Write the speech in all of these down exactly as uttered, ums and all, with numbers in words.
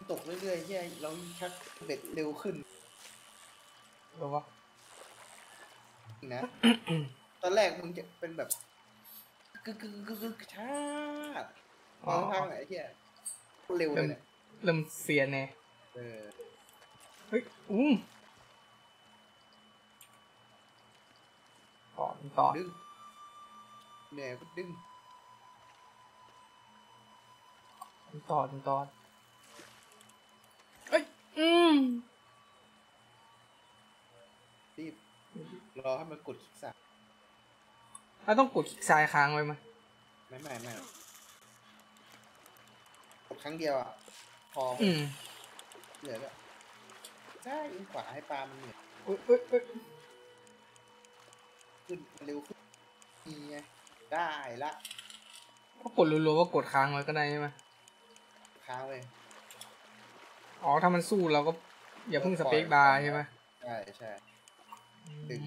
ตกเรื่อยๆเฮียเราชักเบ็ดเร็วขึ้นหรอวะนะตอนแรกมึงจะเป็นแบบกึกกึกกึกกึกช้าพอพังไหนเฮียเร็วเลยเนี่ยเริ่มเสียแน่เออเฮ้ยอุ้มต่อต่อดึงเนี่ยก็ดึงต่อต่อเอ้ยอืมรีบรอให้มันกดคลิกซ้ายเราต้องกดคลิกซ้ายค้างไว้ไหมไม่ไม่ไม่กดครั้งเดียวอ่ะพออืมเหลือก็ใช่ยิงขวาให้ปลามันเหนื่อยเอ้ยเอ้ยเอ้ยขึ้นเร็วขึ้นนี่ไงได้ละก็กดรัวๆว่ากดค้างไว้ก็ได้ใช่ไหมค้างเลยอ๋อถ้ามันสู้เราก็อย่าเพิ่งสเปคบาร์ใช่ไหมใช่ใช่ดึง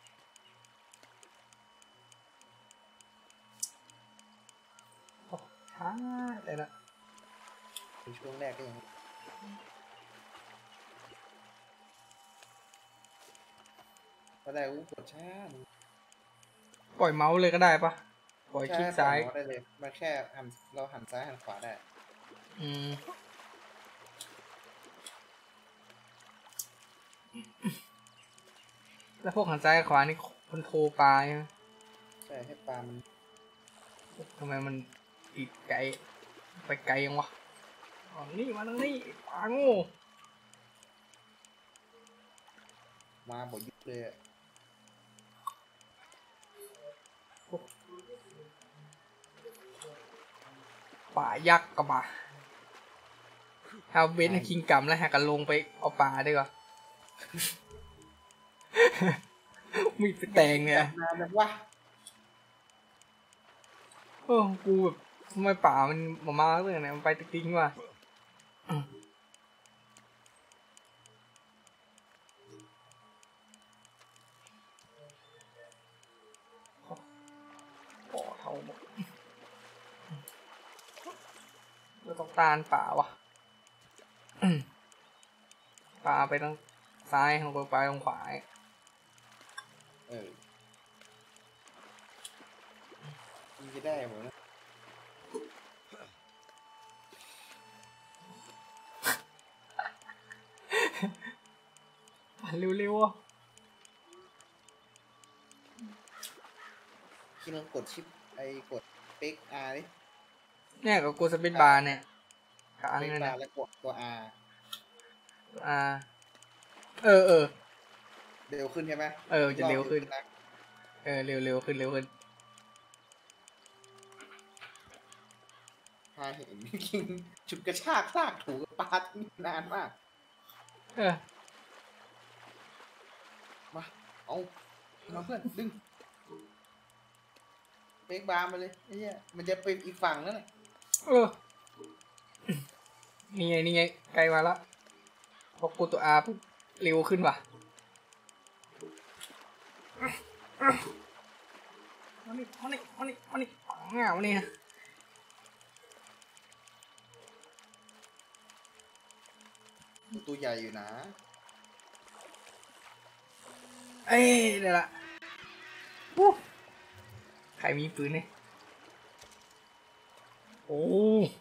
ช้าเลยละในช่วงแรกก็ยังก็ได้อู้กดช้าปล่อยเมาส์เลยก็ได้ปะปล่อยคลิกซ้ายได้เลยมันแค่หันเราหันซ้ายหันขวาได้อืมแล้วพวกหันซ้ายขวานี่คอนโทรปลาใช่ไหมใช่ให้ปลามันทำไมมันติดไกลไปไกลยังวะอ๋อนี่มาตรงนี้ปลาโง่มาบ่ยุบเลยป่ายักษ์กับป่าเอาเบนคิงกัมแล้วหากันลงไปเอาปลาดีกว่ามีไปแตงเนี่ยนานแบบว่าโอ้กูแบบทำไมป่ามันมามาเรื่องไหนมันไปติ๊กติ๊กว่ะปอเท่าหมดเราต้องตานป่าวะป่าไปทางซ้ายของไปไปทางขวาเออมันจะได้หมดนะเร็วๆอ่ะที่เรากดชิปไอ้กดเป๊กอาร์ดิเนี่ยกับกูสเปซบาร์เนี่ยกลางเป๊กเนี่ยนะแล้วกดตัวอาร์อ่าเออเออเร็วขึ้นใช่ไหมเออจะเร็วขึ้นเออเร็วเร็วขึ้นเร็วขึ้นพาเห็นกินจุดกระชากซากถูกปาดนานมากเออมาเอามาเพื่อนดึงเป๊กบาร์มาเลยไอ้เหี้ยมันจะเป็นอีกฝั่งนั่นแหละเออนี่ไงนี่ไงใกล้มาละพอกูตัวอาปุ๊บเร็วขึ้นว่ะมานี่มานี่มานี่มานี่เงาเนี่ยตัวใหญ่อยู่นะเอ้ยเดี๋ยวละใครมีปืนเนี่ยโอ้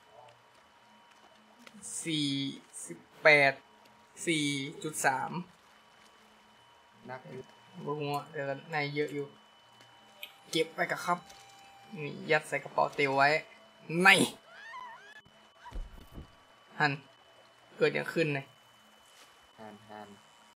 สี่สิบแปดสี่จุดสามนักอยู่บัวเดี๋ยวในเยอะอยู่เก็บไปกับครับนี่ยัดใส่กระเป๋าเตียวไว้ในหันเกิดยังขึ้นเลยหันหัน